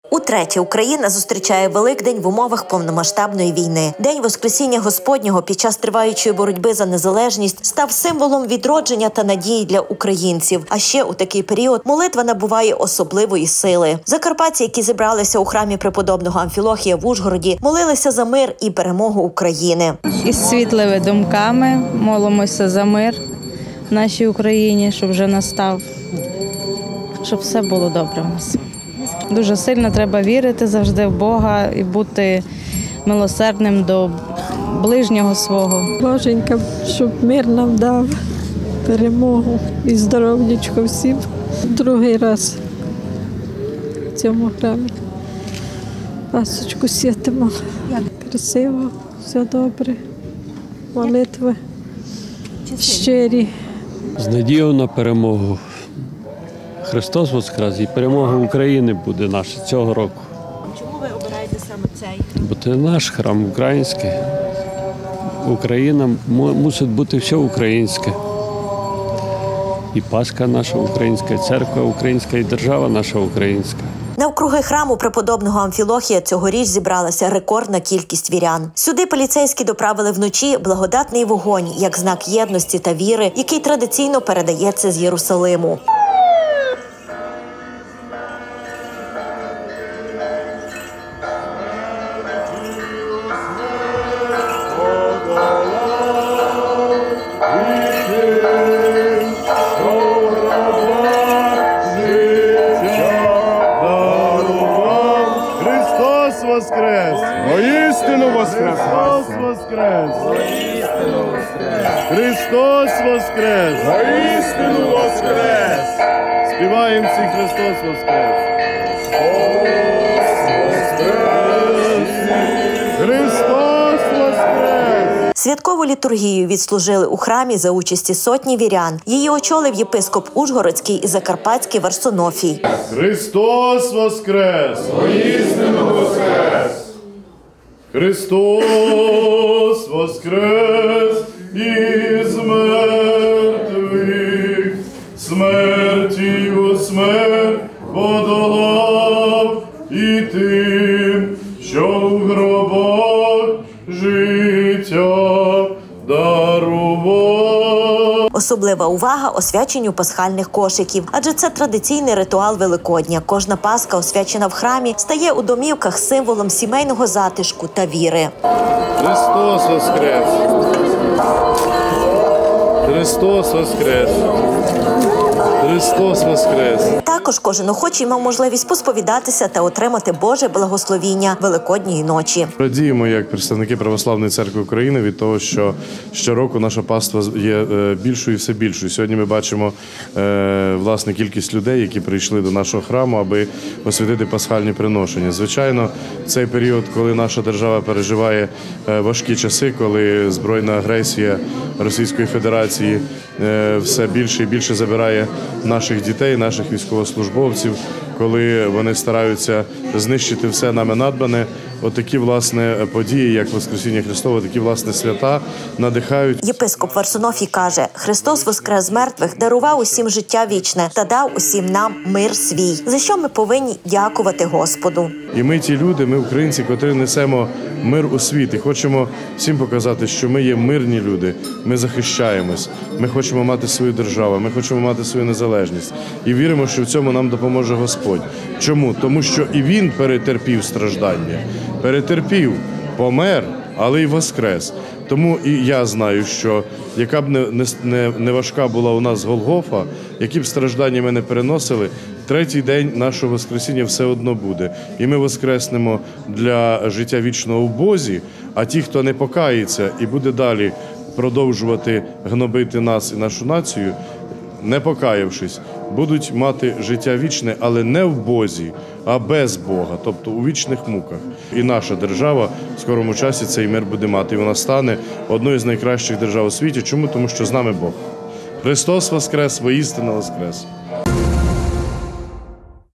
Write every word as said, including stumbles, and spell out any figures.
Утретє Україна зустрічає Великдень в умовах повномасштабної війни. День Воскресіння Господнього під час триваючої боротьби за незалежність став символом відродження та надії для українців. А ще у такий період молитва набуває особливої сили. Закарпатці, які зібралися у храмі преподобного Амфілохія в Ужгороді, молилися за мир і перемогу України. Із світлими думками молимося за мир в нашій Україні, щоб вже настав, щоб все було добре у нас. Дуже сильно треба вірити завжди в Бога і бути милосердним до ближнього свого. Боженька, щоб мир нам дав, перемогу і здоров'ячко всім. Другий раз в цьому храмі пасочку святимо. Красиво, все добре, молитви щирі. З надією на перемогу. Христос Воскрес і перемога України буде наша цього року. Чому ви обираєте саме цей? Бо це наш храм український. Україна мусить бути все українське. І Пасха наша українська, і церква українська, і держава наша українська. Навкруги храму преподобного Амфілохія цьогоріч зібралася рекордна кількість вірян. Сюди поліцейські доправили вночі благодатний вогонь, як знак єдності та віри, який традиційно передається з Єрусалиму. Воскрес! Воістину воскрес! Христос воскрес! Воістину воскрес! Христос воскрес! Воістину воскрес! Співаємо всі Христос воскрес! Христос воскрес! Святкову літургію відслужили у храмі за участі сотні вірян. Її очолив єпископ Ужгородський і Закарпатський Варсонофій. Христос воскрес! Воістину воскрес! Христос воскрес із мертвих, смертію смерть подолав, і тим, що в гробах життя дарував. Особлива увага освяченню пасхальних кошиків, адже це традиційний ритуал Великодня. Кожна пасха, освячена в храмі, стає у домівках символом сімейного затишку та віри. Христос воскрес! Христос воскрес! Христос воскрес! Також кожен охочий мав можливість посповідатися та отримати Боже благословіння Великодньої ночі. Радіємо як представники Православної церкви України від того, що щороку наша паства є більшою і все більшою. Сьогодні ми бачимо власне кількість людей, які прийшли до нашого храму, аби освятити пасхальні приношення. Звичайно, цей період, коли наша держава переживає важкі часи, коли збройна агресія Російської Федерації все більше і більше забирає наших дітей, наших військовослужбовців, коли вони стараються знищити все нами надбане. Отакі, власне, події, як Воскресіння Христове, такі, власне, свята надихають. Єпископ Варсонофій каже, Христос воскрес з мертвих, дарував усім життя вічне та дав усім нам мир свій, за що ми повинні дякувати Господу. І ми ті люди, ми українці, котрі несемо мир у світ і хочемо всім показати, що ми є мирні люди, ми захищаємось, ми хочемо мати свою державу, ми хочемо мати свою незалежність. І віримо, що в цьому нам допоможе Господь. Чому? Тому що і Він перетерпів страждання, перетерпів, помер, але й воскрес. Тому і я знаю, що яка б не, не, не важка була у нас Голгофа, які б страждання ми не переносили, третій день нашого Воскресіння все одно буде. І ми воскреснемо для життя вічного в Бозі, а ті, хто не покається і буде далі продовжувати гнобити нас і нашу націю, не покаявшись, будуть мати життя вічне, але не в Бозі, а без Бога, тобто у вічних муках. І наша держава в скорому часі цей мир буде мати. І вона стане одною з найкращих держав у світі. Чому? Тому що з нами Бог. Христос воскрес, воістину воскрес.